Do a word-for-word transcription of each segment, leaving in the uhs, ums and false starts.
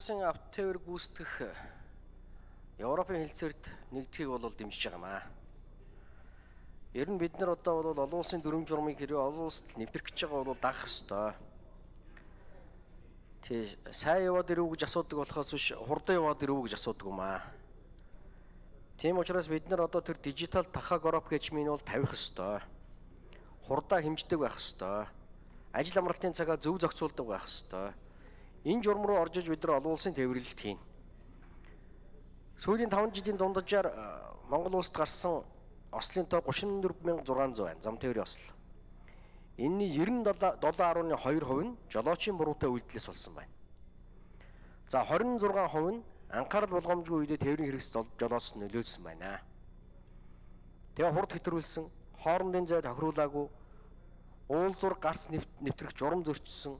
Автотεύэр гүйцэтгэх Европын хэлцээрт нэгдхийг бол дэмжиж байгаамаа. Ер нь бид нар одоо бол олон улсын дүрм журмыг хэрвээ олон улсад нэвтрэх гэж байгаа бол дагах ёстой. Тэг сайн яваад ирв гэж асуудаг болохоос биш хурдан яваад ирв гэж асуудаг юм аа. Тийм учраас бид нар одоо тэр дижитал тахаграф гэж минь бол тавих ёстой. Хурдаа хэмждэг байх ёстой. Ажил амралтын цагаа зөв зохицуулдаг байх ёстой. Энэ журам руу орж иж бид нар олон улсын тээвэрлэлт хийн. Сүүлийн таван жилийн дунджаар Монгол улсад гарсан ослын тоо гуравдуй мянга зургаан зуун байна. Зам тээврийн осол. Энэний девяносто долоо гаруй хоёр хувь нь жолоочийн буруутай үйлдэлээс болсон байна. За двадцать шесть хувь нь анхаарал болгоомжгүй үедээ тээврийн хэрэгс жолооч нөлөөсөн байна. Тэгээ хурд хэтрүүлсэн, хоорондын зай тохируулаагүй, уулзуур гарц нэвтрэх журам зөрчсөн,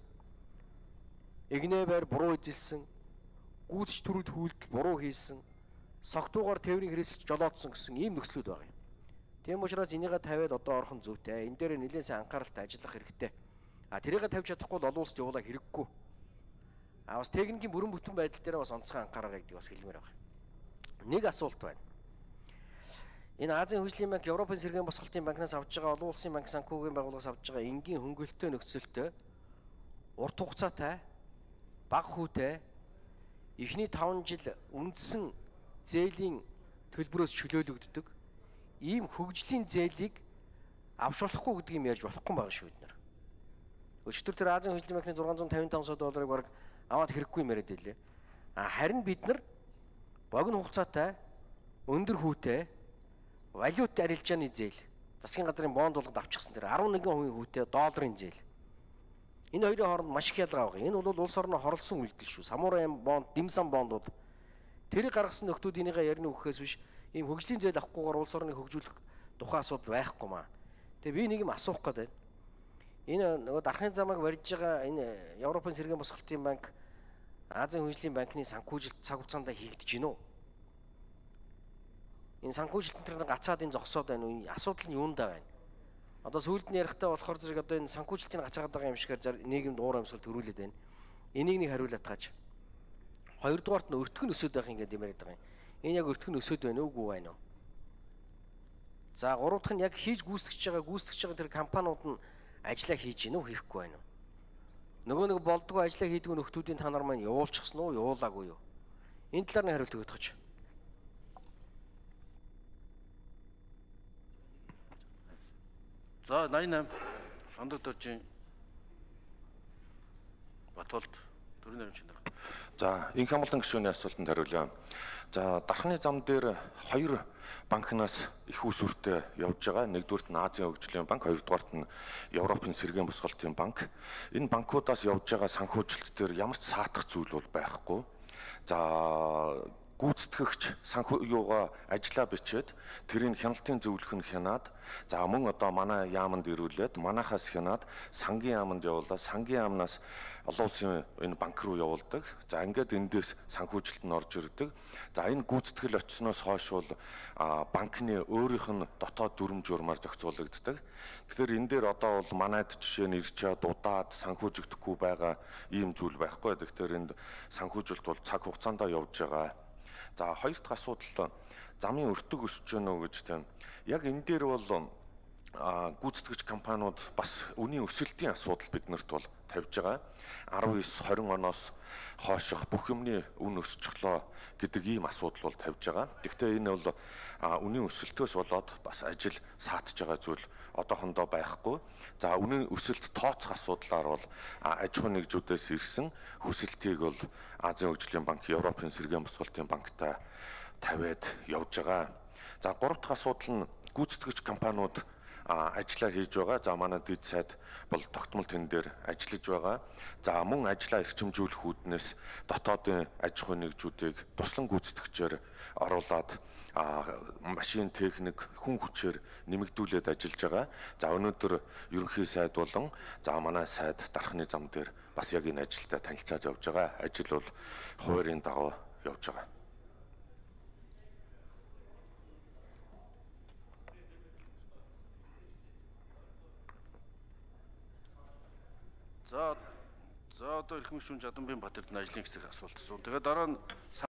эгнээ байр буруу эзэлсэн, гүйцэж төрөлд хүлдэл буруу хийсэн, согтуугаар тээврийн хэрэгсэлж жолоодсон гэсэн ийм нөхцлүүд байгаа юм. Тийм учраас энийгээ тавиад одоо орхон зүйтэй. Энэ дээр нэлээд сайн анхааралтай ажиллах хэрэгтэй. А тэрийг тавьж чадахгүй бол олон улсад явуулаа хэрэггүй. А бас техникийн бүрэн бүтэн байдал дээр бас онцгой анхаараа гэдгийг бас хэлмээр байна. Нэг асуулт байна. Энэ Азийн хөгжлийн банк, Европын сэргээн босголтын банкнаас авж байгаа олон улсын банк санхүүгийн байгууллагаас авж байгаа энгийн хөнгөлөлтөө нөхцөлтөө урт хугацаатай бага хүүтэй эхний таван жил үндсэн зээлийн төлбөрөөс чөлөөлөгддөг ийм хөгжлийн зээлийг авч болохгүй гэдгийг юм ярьж болохгүй байгаа шүү бид нар. Өчигдөр тэр Азийн хөгжлийн банкны зургаан зуун тавин таван сая долларыг бараг аваад хэрэггүй юм яриад байлээ. А харин бид нар богино хугацаатай өндөр хүүтэй валют арилжааны зээл засгийн газрын бонд болгоод авчихсан тэр арван нэгэн хувийн хүүтэй долларын зээл. Энэ хоёрын хооронд маш их ялгаа байгаа. Энэ бол улс орноо хорлсон үйлдэл шүү. Самурай бонд, димсан бондууд тэрийг гаргасан нөхдүүд энийгээ ярина үхэхээс биш ийм хөгжлийн зээл авахгүйгээр улс орныг хөгжүүлэх тухайн асуудал байхгүй маа. Тэгээ би нэг юм асуух гээд байна. Энэ нөгөө дархны замыг барьж байгаа энэ Европын сэргээн босголтын банк, Азийн хөгжлийн банкны санхүүжилт цаг хугацаанд хийгдэж гинэ үү? Энэ санхүүжилтэн тэр гацаад энэ зогсоод байна уу? Асуудал нь юундаа байна? Одоо сүүлд нь ярихдаа болохоор зэрэг одоо энэ санхүүжилтийг гацаагаад байгаа юм шигээр нийгэмд уур амьсгал төрүүлээд байна. Энийг нэг хариулаад тааж. Хоёрдугаарт нь өртгөн өсөд байх юм гэдэг яриад байгаа юм. Энэ яг өртгөн өсөд байна уу, үгүй байна уу? За гурав дахь нь яг хийж гүйцэтгэж байгаа, гүйцэтгэж байгаа тэр компаниуд нь ажиллаа хийж гинэ үү, хийхгүй байна уу? Нөгөө нэг болдгоо ажиллаа хийдэг нөхдүүдийн та нар маань явуулчихсан уу, явуулаагүй юу? Энэ талаар нь хариулт өгөх гэж. За восемьдесят восемь Сондог дөржин Батуулд төрийн нэрмчин дарга. За инх хамгаалалтын гишүүний асуултанд хариулъя. За дархны зам дээр хоёр банкнаас их усүртэй явж байгаа. Нэгдүгürt нь Азийн хөгжлийн банк, хоёрдугаарт нь Европын сэргээн босголтын банк. Энэ банкудаас явж байгаа санхүүжилт дээр ямар ч саатах зүйл бол байхгүй. За гүйцэтгэгч санхүү юугаа ажиллаа бичээд тэрийг хяналтын зөвлөх нь хянаад за мөн одоо манай яаманд ирүүлээд манахаас хянаад сангийн яаманд явуулаад сангийн яамнаас олон улсын энэ банк руу явуулдаг. За ингээд эндээс санхүүжилт нь орж ирдэг. За энэ гүйцэтгэл очсноос хойш бол банкны өөрийнх нь дотоод дүрм журмаар зохицуулагддаг. Тэгэхээр энэ дээр одоо бол манайд жишээ нь ирчээд удаад санхүүжигдэхгүй байгаа ийм зүйл байхгүй. Тэгэхээр энд санхүүжилт бол цаг хугацаанд явж байгаа. За хоёр дахь асуудал замын өртөг өсөж гэнэ үү гэж тийм. Яг энэ дээр бол гүйцэтгэгч компаниуд бас үнийн өсөлтийн асуудал биднэрт бол тавьж байгаа. арван девять двадцать оноос хойших бүх юмны үн өсчихлоо гэдэг ийм асуудал бол тавьж байгаа. Гэхдээ энэ бол үнийн өсөлтөөс болоод бас ажил саатж байгаа зүйл одоохондоо байхгүй. За үнийн өсөлт тооцох асуудлаар бол аж ахуйн нэгжүүдээс ирсэн хүсэлтийг бол Азийн хөгжлийн банк, Европын сэргээн босголтын банктай тавиад явж байгаа. За гурав дахь асуудал нь гүйцэтгэгч компаниуд ажиллаа хийж байгаа. За манай дэд сайд бол тогтмол тэн дээр ажиллаж байгаа. За мөн ажиллаа эрчимжүүлэх үүднээс дотоодын аж ахуйн нэгжүүдийг туслан гүйцэтгэгчээр оруулаад машин техник, хүн хүчээр нэмэгдүүлээд ажиллаж байгаа. За өнөөдөр ерөнхий сайд болон за манай сайд дархны зам дээр бас яг энэ ажилдаа танилцаад явж байгаа. Ажил бол хуваарийн дагуу явж байгаа. За За одоо эрхэм гишүүн Жаданбын Батэрд нь ажлын хэсэг асуулт асуу. Тэгээ дараа нь